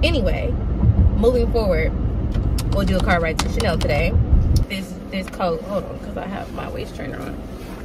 Anyway, moving forward, we'll do a car ride to Chanel today. This coat, hold on, because I have my waist trainer on.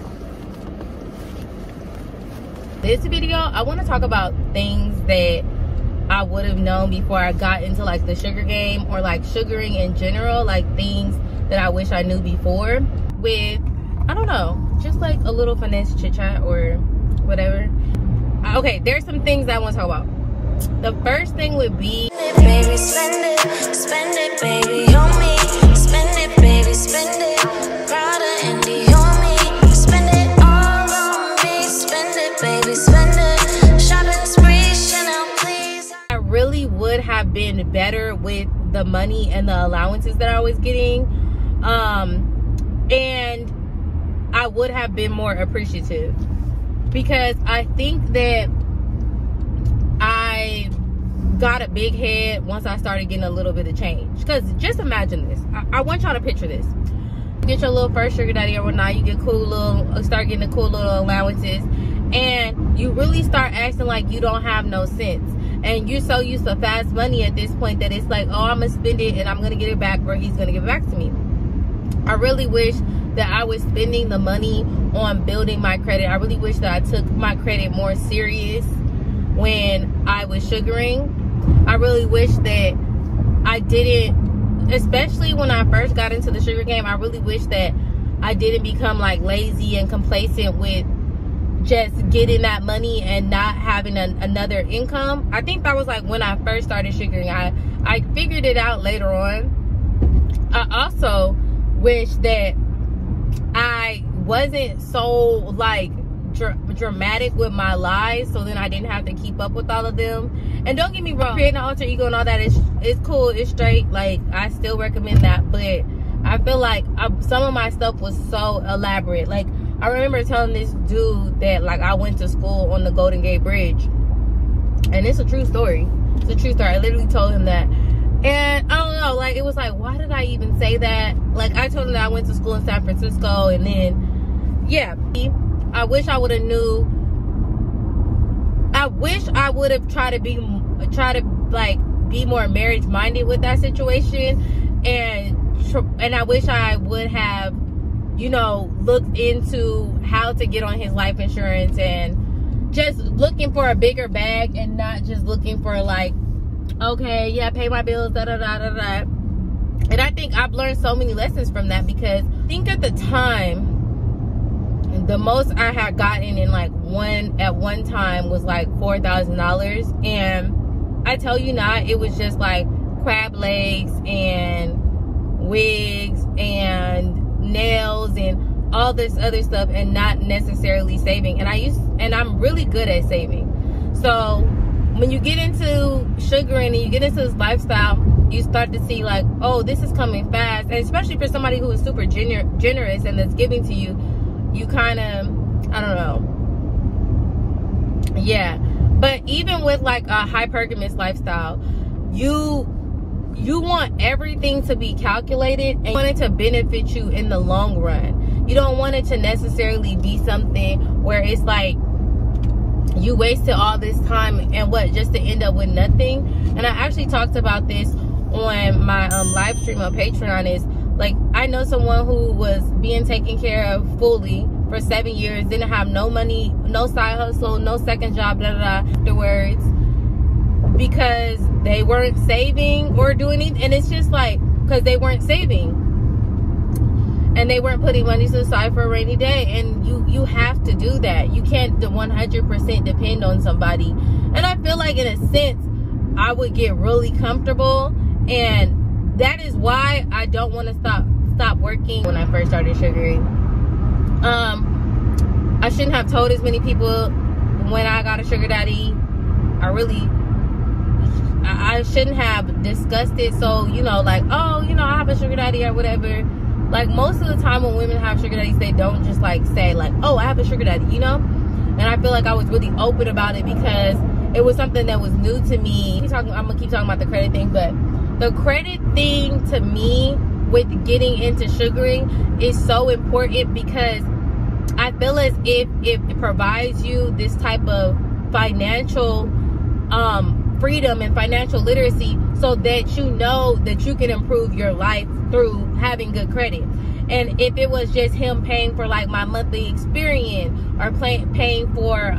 This video, I want to talk about things that I would have known before I got into like the sugar game, or like sugaring in general, like things that I wish I knew before, with, I don't know, just like a little finesse chit chat or whatever. Okay, there's some things that I want to talk about. The first thing would be, baby, spend it, baby, on me. Spend it, baby, spend it. Prada, Indy, on me. Spend it all on me. Spend it, baby, spend it. Shopping spree, Chanel, please. I really would have been better with the money and the allowances that I was getting, and I would have been more appreciative, because I think that I got a big head once I started getting a little bit of change. Because just imagine this. I want y'all to picture this. You get your little first sugar daddy or whatnot, you get start getting the cool little allowances, and you really start acting like you don't have no sense. And you're so used to fast money at this point that it's like, oh, I'm gonna spend it and I'm gonna get it back, or he's gonna give it back to me. I really wish that I was spending the money on building my credit. I really wish that I took my credit more serious when I was sugaring. I really wish that I didn't, especially when I first got into the sugar game, I really wish that I didn't become like lazy and complacent with just getting that money and not having another income. I think that was like when I first started sugaring. I figured it out later on. I also wish that I wasn't so like dramatic with my lies, so then I didn't have to keep up with all of them. And don't get me wrong, creating an alter ego and all that is cool, it's straight, like I still recommend that, but I feel like some of my stuff was so elaborate. Like I remember telling this dude that like I went to school on the Golden Gate Bridge, and it's a true story. It's a true story. I literally told him that, and I don't know, like it was like, why did I even say that? Like I told him that I went to school in San Francisco, and then yeah, I wish I would have knew. I wish I would have tried to be more marriage minded with that situation, and I wish I would have, you know, looked into how to get on his life insurance, and just looking for a bigger bag and not just looking for like, okay, yeah, pay my bills, da da da da da. And I think I've learned so many lessons from that, because I think at the time, the most I had gotten in like at one time was like $4,000, and I tell you not, it was just like crab legs and wigs and nails and all this other stuff, and not necessarily saving. And I'm really good at saving. So when you get into sugaring and you get into this lifestyle, you start to see like, oh, this is coming fast. And especially for somebody who is super generous and that's giving to you, you kind of, I don't know, yeah. But even with like a hypergamous lifestyle, you want everything to be calculated, and you want it to benefit you in the long run. You don't want it to necessarily be something where it's like you wasted all this time and just to end up with nothing. And I actually talked about this on my live stream on Patreon. Is like, I know someone who was being taken care of fully for 7 years, didn't have no money, no side hustle, no second job, da da da, afterwards, because they weren't saving or doing anything. And it's just like, because they weren't saving and they weren't putting money to the side for a rainy day. And you have to do that. You can't 100% depend on somebody. And I feel like in a sense I would get really comfortable, and that is why I don't want to stop working. When I first started sugaring, I shouldn't have told as many people when I got a sugar daddy. I shouldn't have discussed it. So, you know, like, oh, you know, I have a sugar daddy or whatever. Like most of the time when women have sugar daddies, they don't just like say like, oh, I have a sugar daddy, you know. And I feel like I was really open about it because it was something that was new to me. I'm gonna keep talking about the credit thing, but the credit thing to me with getting into sugaring is so important, because I feel as if it provides you this type of financial freedom and financial literacy so that you know that you can improve your life through having good credit. And if it was just him paying for like my monthly experience or paying for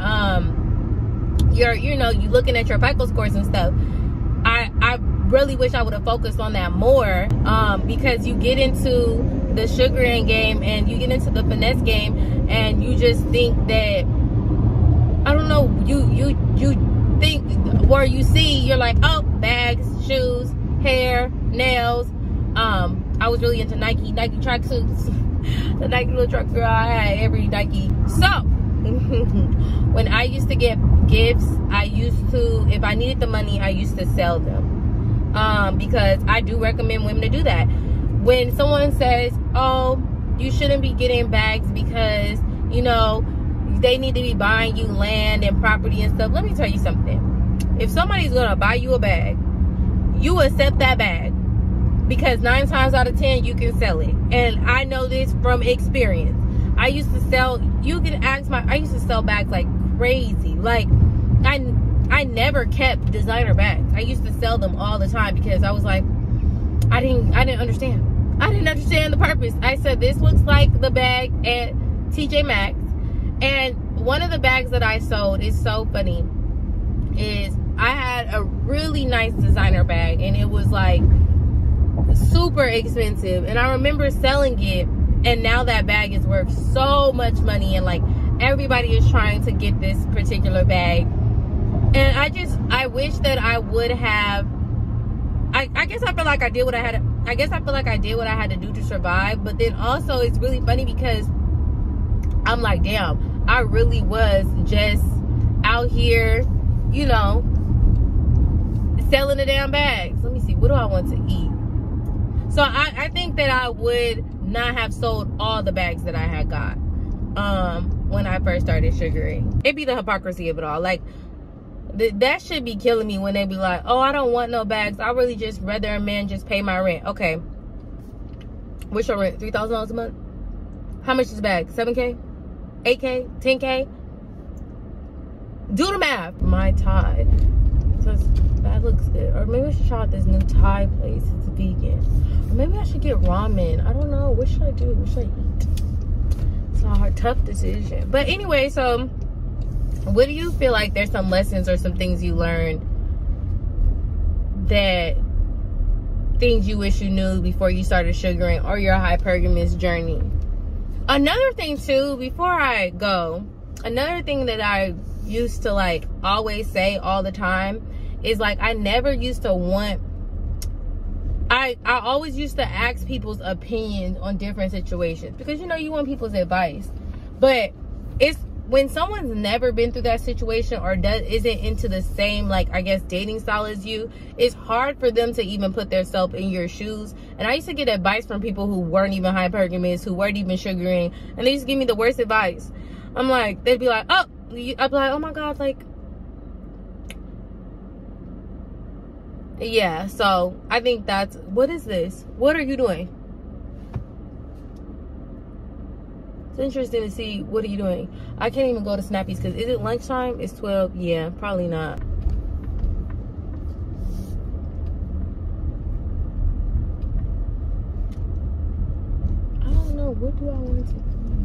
your, you know, you looking at your FICO scores and stuff, I really wish I would have focused on that more, because you get into the sugaring game and you get into the finesse game and you just think that, I don't know, you think, or you see, you're like, oh, bags, shoes, hair, nails. I was really into Nike tracksuits. The Nike little truck girl, I had every Nike. So when I used to get gifts, I used to, if I needed the money, I used to sell them, because I do recommend women to do that. When someone says, oh, you shouldn't be getting bags because, you know, they need to be buying you land and property and stuff, let me tell you something. If somebody's gonna buy you a bag, you accept that bag, because 9 times out of 10 you can sell it. And I know this from experience. I used to sell, you can ask I used to sell bags like crazy. Like I never kept designer bags. I used to sell them all the time because I was like, I didn't understand. I didn't understand the purpose. I said, this looks like the bag at TJ Maxx. And one of the bags that I sold, is so funny, is I had a really nice designer bag and it was like super expensive, and I remember selling it, and now that bag is worth so much money, and like everybody is trying to get this particular bag. And I wish that I would have, I guess I feel like I did what I had to, I guess I feel like I did what I had to do to survive. But then also it's really funny because I'm like, damn, I really was just out here, you know, selling the damn bags. Let me see, what do I want to eat? So I think that I would not have sold all the bags that I had got when I first started sugaring. It'd be the hypocrisy of it all. Like, that should be killing me when they be like, oh, I don't want no bags. I really just rather a man just pay my rent. Okay. What's your rent? $3,000 a month? How much is the bag? 7K? 8K? 10K? Do the math. My Tide. That looks good. Or maybe I should try out this new Thai place. It's vegan. Or maybe I should get ramen. I don't know. What should I do? What should I eat? It's a hard, tough decision. But anyway, so what do you feel like there's some lessons or some things you learned, that things you wish you knew before you started sugaring or your hypergamous journey? Another thing too, before I go, another thing that I used to like always say all the time is like, I never used to want, I always used to ask people's opinions on different situations, because you know, you want people's advice. But it's when someone's never been through that situation or isn't into the same, like, I guess, dating style as you, it's hard for them to even put themselves in your shoes. And I used to get advice from people who weren't even hypergamous, who weren't even sugaring, and they used to give me the worst advice. I'm like, they'd be like, oh, I'd be like, oh my God, like, yeah. So I think that's, what is this? What are you doing? It's interesting to see, what are you doing? I can't even go to Snappy's because, is it lunchtime? It's 12. Yeah, probably not. I don't know. What do I want to do?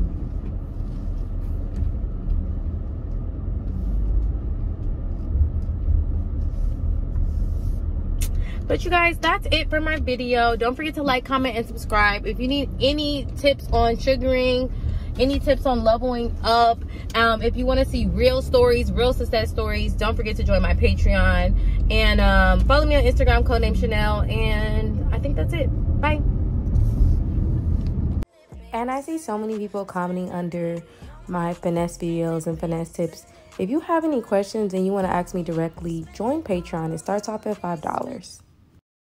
But you guys, that's it for my video. Don't forget to like, comment, and subscribe. If you need any tips on sugaring, any tips on leveling up, if you want to see real stories, real success stories, don't forget to join my Patreon. And follow me on Instagram, codename Chanel. And I think that's it. Bye. And I see so many people commenting under my finesse videos and finesse tips. If you have any questions and you want to ask me directly, join Patreon. It starts off at $5.